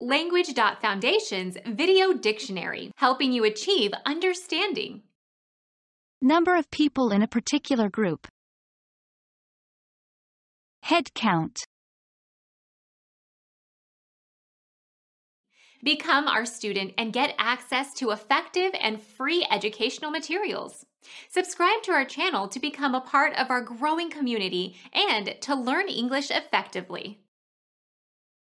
Language.Foundation's Video Dictionary, helping you achieve understanding. Number of people in a particular group. Headcount. Become our student and get access to effective and free educational materials. Subscribe to our channel to become a part of our growing community and to learn English effectively.